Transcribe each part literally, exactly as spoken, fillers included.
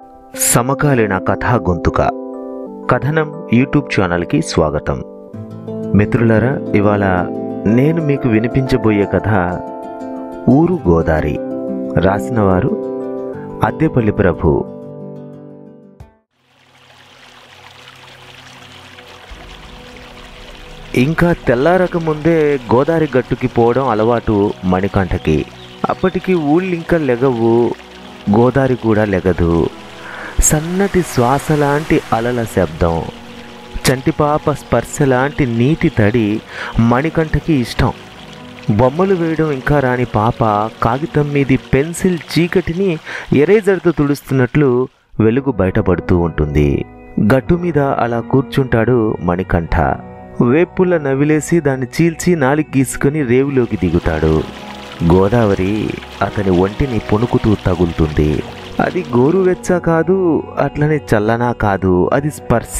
సమకాలీన కథా గొంతుక కథనం యూట్యూబ్ ఛానల్కి స్వాగతం. మిత్రులారా, ఇవాళ నేను మీకు వినిపించబోయే కథ ఊరు గోదారి. రాసినవారు అద్దెపల్లి ప్రభు. ఇంకా తెల్లారక ముందే గోదారి గట్టుకి పోవడం అలవాటు మణికంఠకి. అప్పటికి ఊళ్ళు ఇంకా లెగవు, గోదారి కూడా లెగదు. సన్నటి శ్వాస లాంటి అలల శబ్దం, చంటిపాప స్పర్శ లాంటి నీటి తడి మణికంఠకి ఇష్టం. బొమ్మలు వేయడం ఇంకా రాని పాప కాగితం మీది పెన్సిల్ చీకటిని ఎరేజర్తో తుడుస్తున్నట్లు వెలుగు బయటపడుతూ ఉంటుంది. గట్టు మీద అలా కూర్చుంటాడు మణికంఠ. వేపుల నవిలేసి దాన్ని చీల్చి నాలుగు గీసుకొని రేవులోకి దిగుతాడు. గోదావరి అతని ఒంటిని పొణుకుతూ తగులుతుంది. అది గోరువెచ్చ కాదు, అట్లనే చల్లనా కాదు, అది స్పర్శ.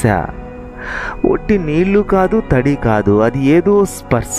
ఒట్టి నీళ్లు కాదు, తడి కాదు, అది ఏదో స్పర్శ.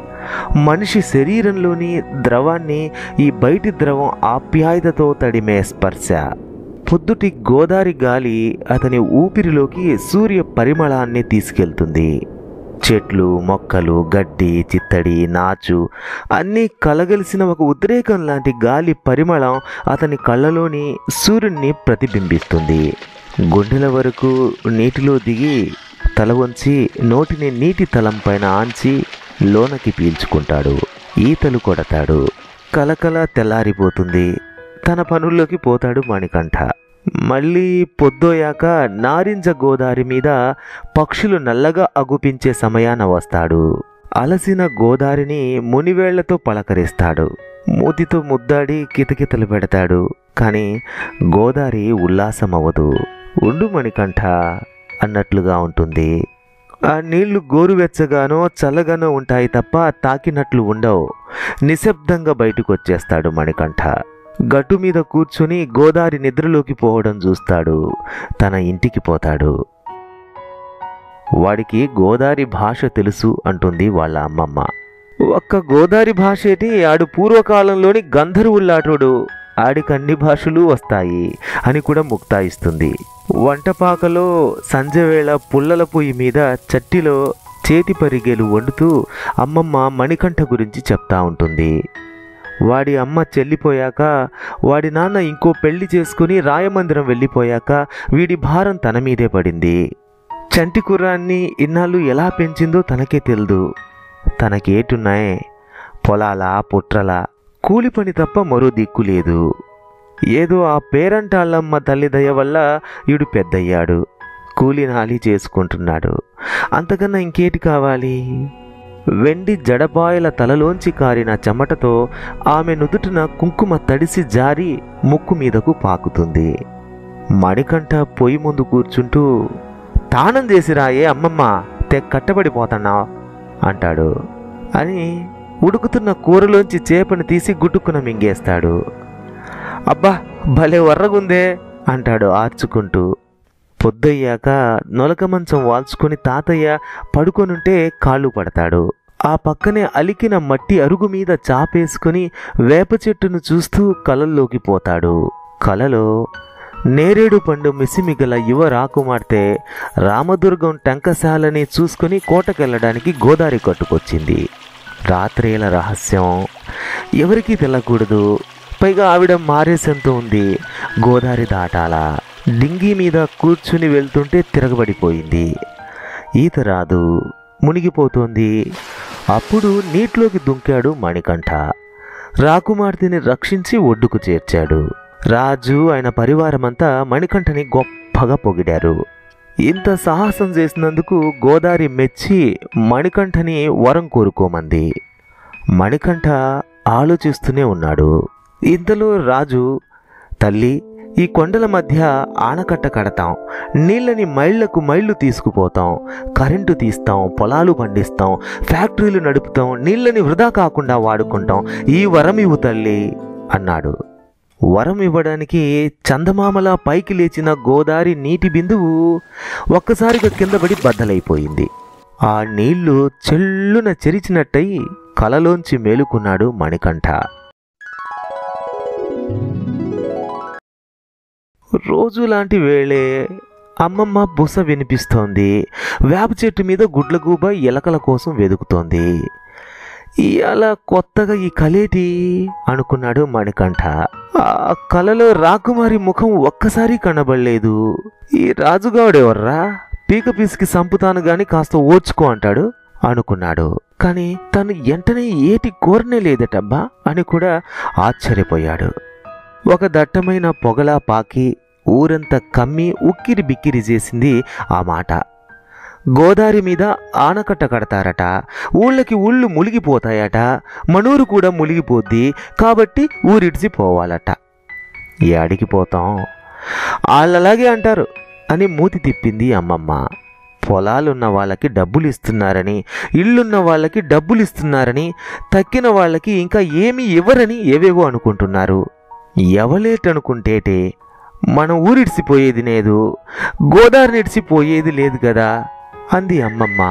మనిషి శరీరంలోని ద్రవాన్ని ఈ బయటి ద్రవం ఆప్యాయతతో తడిమే స్పర్శ. పొద్దుటి గోదారి గాలి అతని ఊపిరిలోకి సూర్య పరిమళాన్ని తీసుకెళ్తుంది. చెట్లు, మొక్కలు, గడ్డి, చిత్తడి, నాచు అన్నీ కలగలిసిన ఒక ఉద్రేకం లాంటి గాలి పరిమళం అతని కళ్ళలోని సూర్యుడిని ప్రతిబింబిస్తుంది. గుండెల వరకు నీటిలో దిగి తల వంచి నోటిని నీటి తలంపైన ఆంచి లోనకి పీల్చుకుంటాడు. ఈతలు కొడతాడు. కలకల తెల్లారిపోతుంది. తన పనుల్లోకి పోతాడు మణికంఠ. మళ్ళీ పొద్దోయాక నారింజ గోదారి మీద పక్షులు నల్లగా అగుపించే సమయాన వస్తాడు. అలసిన గోదారిని మునివేళ్లతో పలకరిస్తాడు. మూతితో ముద్దాడి కితకితలు పెడతాడు. కానీ గోదారి ఉల్లాసమవ్వదు. ఉండు మణికంఠ అన్నట్లుగా ఉంటుంది. ఆ నీళ్లు గోరువెచ్చగానో చల్లగానో ఉంటాయి తప్ప తాకినట్లు ఉండవు. నిశ్శబ్దంగా బయటకు వచ్చేస్తాడు మణికంఠ. గట్టు మీద కూర్చుని గోదారి నిద్రలోకి పోవడం చూస్తాడు. తన ఇంటికి పోతాడు. వాడికి గోదారి భాష తెలుసు అంటుంది వాళ్ళ అమ్మమ్మ. ఒక్క గోదారి భాషేటి, ఆడు పూర్వకాలంలోని గంధర్వుల్లాటోడు, ఆడికి అన్ని భాషలు వస్తాయి అని కూడా ముక్తాయిస్తుంది. వంటపాకలో సంజవేళ పుల్లల పొయ్యి మీద చట్టిలో చేతి పరిగెలు వండుతూ అమ్మమ్మ మణికంఠ గురించి చెప్తా ఉంటుంది. వాడి అమ్మ చెల్లిపోయాక, వాడి నాన్న ఇంకో పెళ్లి చేసుకుని రాయమందిరం వెళ్ళిపోయాక వీడి భారం తన మీదే పడింది. చంటి కుర్రాన్ని ఇన్నాళ్ళు ఎలా పెంచిందో తనకే తెలియదు. తనకేటున్నాయి పొలాల, పుట్రల, కూలి పని తప్ప మరో దిక్కు లేదు. ఏదో ఆ పేరంటాళ్ళమ్మ తల్లి దయ వల్ల వీడు పెద్దయ్యాడు, కూలి నాలి చేసుకుంటున్నాడు. అంతకన్నా ఇంకేటి కావాలి? వెండి జడపాయల తలలోంచి కారిన చెమటతో ఆమె నుదుటిన కుంకుమ తడిసి జారి ముక్కు మీదకు పాకుతుంది. మణికంఠ పొయ్యి ముందు కూర్చుంటూ, తానం చేసిరాయే అమ్మమ్మ, తె కట్టబడిపోతున్నావు అంటాడు. అని ఉడుకుతున్న కూరలోంచి చేపను తీసి గుట్టుకున మింగేస్తాడు. అబ్బా భలే వర్రగుందే అంటాడు ఆర్చుకుంటూ. పొద్దయ్యాక నొలక మంచం వాల్చుకొని తాతయ్య పడుకొనుంటే కాళ్ళు పడతాడు. ఆ పక్కనే అలికిన మట్టి అరుగు మీద చాపేసుకుని వేప చెట్టును చూస్తూ కలల్లోకి పోతాడు. కలలో నేరేడు పండు మిసిమిగల యువ రాకుమార్తె రామదుర్గం టంకశాలని చూసుకుని కోటకెళ్ళడానికి గోదారి కట్టుకొచ్చింది. రాత్రేల రహస్యం ఎవరికీ తెల్లకూడదు. పైగా ఆవిడ మారేసంతో ఉంది. గోదారి దాటాలా. డింగి మీద కూర్చుని వెళ్తుంటే తిరగబడిపోయింది. ఈత రాదు, మునిగిపోతోంది. అప్పుడు నీటిలోకి దుంకాడు మణికంఠ. రాకుమార్తెని రక్షించి ఒడ్డుకు చేర్చాడు. రాజు ఆయన పరివారమంతా మణికంఠని గొప్పగా పొగిడారు. ఇంత సాహసం చేసినందుకు గోదారి మెచ్చి మణికంఠని వరం కోరుకోమంది. మణికంఠ ఆలోచిస్తూనే ఉన్నాడు. ఇంతలో రాజు, తల్లి, ఈ కొండల మధ్య ఆనకట్ట కడతాం, నీళ్ళని మైళ్లకు మైళ్ళు తీసుకుపోతాం, కరెంటు తీస్తాం, పొలాలు పండిస్తాం, ఫ్యాక్టరీలు నడుపుతాం, నీళ్ళని వృధా కాకుండా వాడుకుంటాం, ఈ వరం ఇవ్వు తల్లి అన్నాడు. వరం ఇవ్వడానికి చందమామలా పైకి లేచిన గోదారి నీటి బిందువు ఒక్కసారిగా కిందపడి బద్దలైపోయింది. ఆ నీళ్లు చెల్లున చెరిచినట్టయి కలలోంచి మేలుకున్నాడు మణికంఠ. రోజు లాంటి వేళే అమ్మమ్మ బుస వినిపిస్తోంది. వేప చెట్టు మీద గుడ్లగూబ ఎలకల కోసం వెతుకుతోంది. ఇవాళ కొత్తగా ఈ కలేటి అనుకున్నాడు మణికంఠ. ఆ కలలో రాకుమారి ముఖం ఒక్కసారి కనబడలేదు. ఈ రాజుగాడెవర్రా, పీక పీసికి సంపుతాను గాని కాస్త ఓర్చుకో అంటాడు అనుకున్నాడు. కాని తను వెంటనే ఏటి కోరనే లేదటబ్బా అని కూడా ఆశ్చర్యపోయాడు. ఒక దట్టమైన పొగలా పాకి ఊరంతా కమ్మి ఉక్కిరి బిక్కిరి చేసింది ఆ మాట. గోదావరి మీద ఆనకట్ట కడతారట, ఊళ్ళకి ఊళ్ళు మునిగిపోతాయట, మనూరు కూడా మునిగిపోద్ది, కాబట్టి ఊరిడిచి పోవాలట. ఏడికి పోతాం, వాళ్ళలాగే అంటారు అని మూతి తిప్పింది అమ్మమ్మ. పొలాలున్న వాళ్ళకి డబ్బులు ఇస్తున్నారని, ఇళ్ళున్న వాళ్ళకి డబ్బులు ఇస్తున్నారని, తక్కిన వాళ్ళకి ఇంకా ఏమీ ఇవ్వరని ఏవేవో అనుకుంటున్నారు. ఎవలేటనుకుంటేటే మనం ఊరిడిసిపోయేది లేదు, గోదావరి నిడిచిపోయేది లేదు కదా అంది అమ్మమ్మ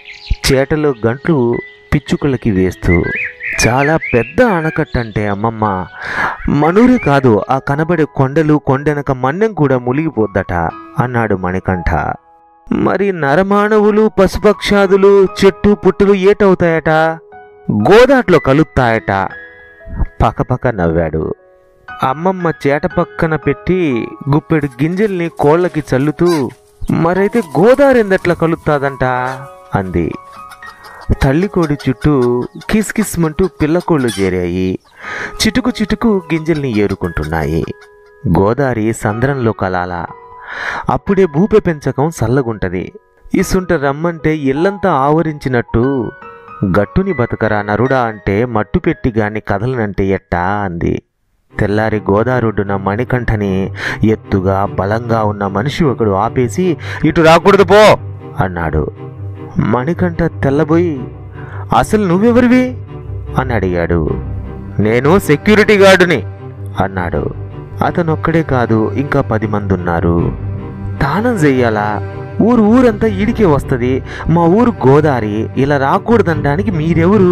చేటలో గంట్లు పిచ్చుకలకి వేస్తూ. చాలా పెద్ద ఆనకట్టంటే అమ్మమ్మ, మనూరే కాదు ఆ కనబడే కొండలు కొండెనక మన్నెం కూడా మునిగిపోద్దట అన్నాడు మణికంఠ. మరి నరమానవులు పశుపక్షాదులు చెట్టు పుట్టులు ఏటవుతాయట, గోదాట్లో కలుస్తాయట పక్కపక్క నవ్వాడు. అమ్మమ్మ చేట పక్కన పెట్టి గుప్పెడు గింజల్ని కోళ్ళకి చల్లుతూ, మరైతే గోదావరి ఎందట్లా కలుస్తాదంట అంది. తల్లికోడి చుట్టూ కిస్కిస్మంటూ పిల్లకోళ్ళు చేరాయి. చిటుకు చిటుకు గింజల్ని ఏరుకుంటున్నాయి. గోదావరి సంద్రంలో కలాల, అప్పుడే భూపె పెంచకం సల్లగుంటది. ఇసుంట రమ్మంటే ఇల్లంతా ఆవరించినట్టు గట్టుని బతకరా నరుడా అంటే మట్టు పెట్టి గాని కదలనంటే ఎట్టా అంది. తెల్లారి గోదారుడున మణికంఠని ఎత్తుగా బలంగా ఉన్న మనిషి ఒకడు ఆపేసి, ఇటు రాకూడదు పో అన్నాడు. మణికంఠ తెల్లబోయి, అసలు నువ్వెవరివి అని అడిగాడు. నేను సెక్యూరిటీ గార్డుని అన్నాడు. అతనొక్కడే కాదు, ఇంకా పది మంది ఉన్నారు. దానం చెయ్యాలా, ఊరు ఊరంతా ఈడికే వస్తుంది, మా ఊరు గోదావరి, ఇలా రాకూడదనడానికి మీరెవరు?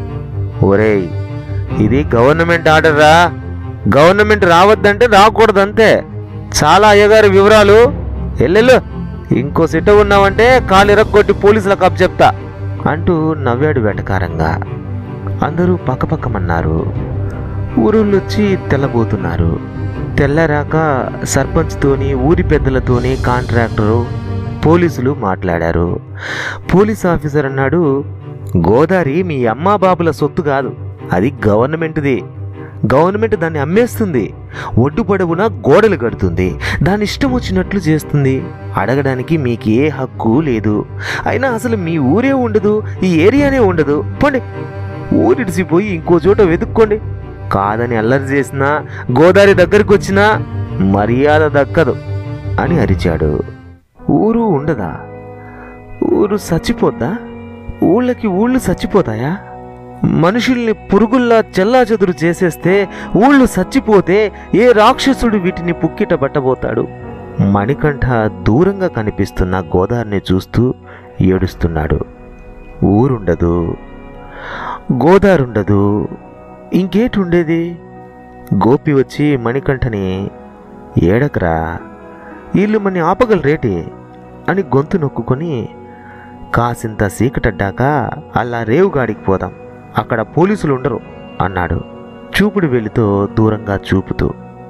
ఒరేయ్, ఇది గవర్నమెంట్ ఆర్డర్ రా, గవర్నమెంట్ రావద్దంటే రాకూడదంతే. చాలా అయ్యగారి వివరాలు, ఎల్లెళ్ళు, ఇంకో సిట్ట ఉన్నావంటే కాలు ఇరగొట్టి పోలీసులకు అప్ చెప్తా అంటూ నవ్వాడు వెటకారంగా. అందరూ పక్కపక్కమన్నారు. ఊరుళ్ళొచ్చి తెల్లబోతున్నారు. తెల్లరాక సర్పంచ్తోని ఊరి పెద్దలతోని కాంట్రాక్టరు పోలీసులు మాట్లాడారు. పోలీస్ ఆఫీసర్ అన్నాడు, గోదావరి మీ అమ్మా బాబుల సొత్తు కాదు, అది గవర్నమెంట్ది. గవర్నమెంట్ దాన్ని అమ్మేస్తుంది, ఒడ్డు పొడవునా గోడలు కడుతుంది, దాని ఇష్టం వచ్చినట్లు చేస్తుంది. అడగడానికి మీకు ఏ హక్కు లేదు. అయినా అసలు మీ ఊరే ఉండదు, ఈ ఏరియానే ఉండదు. పోండి, ఊరిడిసిపోయి ఇంకో చోట వెతుక్కోండి. కాదని అల్లరి చేసినా, గోదావరి దగ్గరికి వచ్చినా మర్యాద దక్కదు అని అరిచాడు. ఊరు ఉండదా? ఊరు చచ్చిపోద్దా? ఊళ్ళకి ఊళ్ళు చచ్చిపోతాయా? మనుషుల్ని పురుగుల్లా చెల్లాచెదురు చేసేస్తే ఊళ్ళు చచ్చిపోతే ఏ రాక్షసుడు వీటిని పుక్కిట పట్టబోతాడు? మణికంఠ దూరంగా కనిపిస్తున్న గోదావరిని చూస్తూ ఏడుస్తున్నాడు. ఊరుండదు, గోదావరి ఉండదు, ఇంకేటుండేది? గోపి వచ్చి మణికంఠని, ఏడకరా, వీళ్ళు మన్ని ఆపగలరేటి అని గొంతు నొక్కుకొని, కాసింత సీకటడ్డాక అలా రేవుగాడికి పోదాం, అక్కడ పోలీసులు ఉండరు అన్నాడు చూపుడు వెలితో దూరంగా చూపుతూ.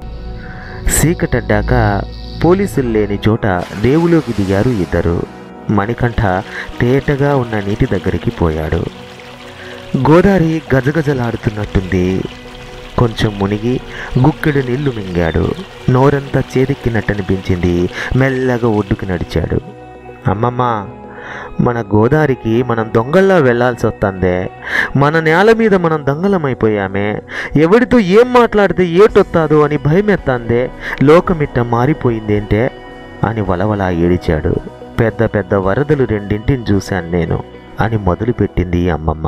సీకటడ్డాక పోలీసులు లేని చోట రేవులోకి దిగారు ఇద్దరు. మణికంఠ తేటగా ఉన్న నీటి దగ్గరికి పోయాడు. గోదావరి గజగజలాడుతున్నట్టుంది. కొంచెం మునిగి గుక్కెడు నీళ్లు మింగాడు. నోరంతా చేదెక్కినట్టనిపించింది. మెల్లగా ఒడ్డుకి నడిచాడు. అమ్మమ్మ, మన గోదావరికి మనం దొంగల్లా వెళ్లాల్సి వస్తుందే, మన నేల మీద మనం దొంగలమైపోయామే, ఎవడితో ఏం మాట్లాడితే ఏటొత్తాదో అని భయమెత్తాందే, లోకమిట్ట మారిపోయిందేంటే అని వలవలా ఏడిచాడు. పెద్ద పెద్ద వరదలు రెండింటిని చూశాను నేను అని మొదలుపెట్టింది అమ్మమ్మ.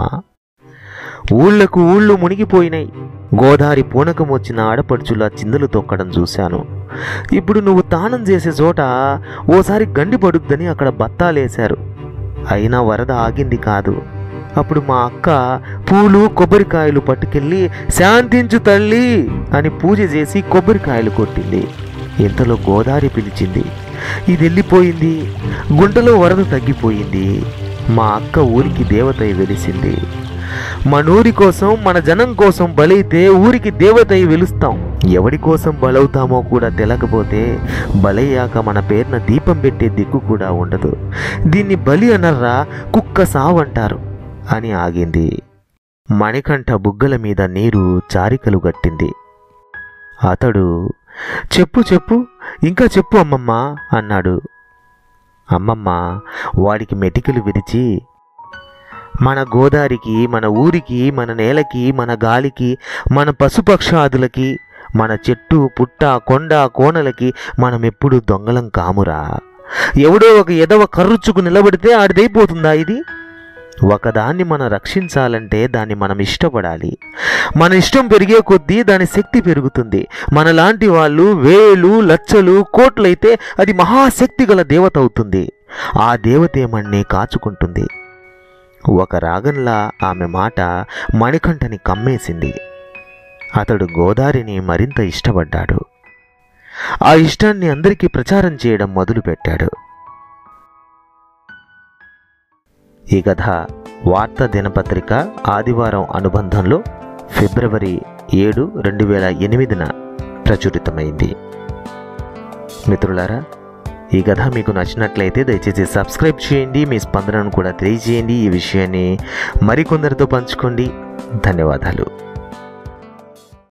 ఊళ్ళకు ఊళ్ళు మునిగిపోయినాయి. గోదావరి పూనకం వచ్చిన ఆడపడుచులా చిందులు తొక్కడం చూశాను. ఇప్పుడు నువ్వు తానం చేసే చోట ఓసారి గండి పడుద్దని అక్కడ బత్తాలేశారు. అయినా వరద ఆగింది కాదు. అప్పుడు మా అక్క పూలు కొబ్బరికాయలు పట్టుకెళ్ళి శాంతించు తల్లి అని పూజ చేసి కొబ్బరికాయలు కొట్టింది. ఇంతలో గోదారి పిలిచింది. ఇది వెళ్ళిపోయింది. గుంటలో వరద తగ్గిపోయింది. మా అక్క ఊరికి దేవతై వెలిసింది. మనూరి కోసం, మన జనం కోసం బలైతే ఊరికి దేవతై వెలుస్తాం. ఎవడి కోసం బలవుతామో కూడా తెలకపోతే బలయ్యాక మన పేరున దీపం పెట్టే దిక్కు కూడా ఉండదు. దీన్ని బలి అనర్రా, కుక్క సావంటారు అని ఆగింది. మణికంఠ బుగ్గల మీద నీరు చారికలు గట్టింది. అతడు చెప్పు చెప్పు ఇంకా చెప్పు అమ్మమ్మ అన్నాడు. అమ్మమ్మ వాడికి మెటికలు విరిచి, మన గోదారికి, మన ఊరికి, మన నేలకి, మన గాలికి, మన పశుపక్షాదులకి, మన చెట్టు పుట్ట కొండ కోనలకి మనమెప్పుడు దొంగలం కామురా. ఎవడో ఒక ఎదవ కర్రుచ్చుకు నిలబడితే ఆడిదైపోతుందా ఇది? ఒకదాన్ని మనం రక్షించాలంటే దాన్ని మనం ఇష్టపడాలి. మన ఇష్టం పెరిగే కొద్దీ దాని శక్తి పెరుగుతుంది. మనలాంటి వాళ్ళు వేలు లక్షలు కోట్లయితే అది మహాశక్తి గల దేవత అవుతుంది. ఆ దేవతే మన్ని కాచుకుంటుంది. ఒక రాగంలా ఆమె మాట మణికంఠని కమ్మేసింది. అతడు గోదారిని మరింత ఇష్టపడ్డాడు. ఆ ఇష్టాన్ని అందరికీ ప్రచారం చేయడం మొదలుపెట్టాడు. ఈ కథ వార్తా దినపత్రిక ఆదివారం అనుబంధంలో ఫిబ్రవరి ఏడు రెండు వేల ఎనిమిదిన ప్రచురితమైంది. మిత్రులారా, ఈ కథ మీకు నచ్చినట్లయితే దయచేసి సబ్స్క్రైబ్ చేయండి. మీ స్పందనను కూడా తెలియజేయండి. ఈ విషయాన్ని మరికొందరితో పంచుకోండి. ధన్యవాదాలు.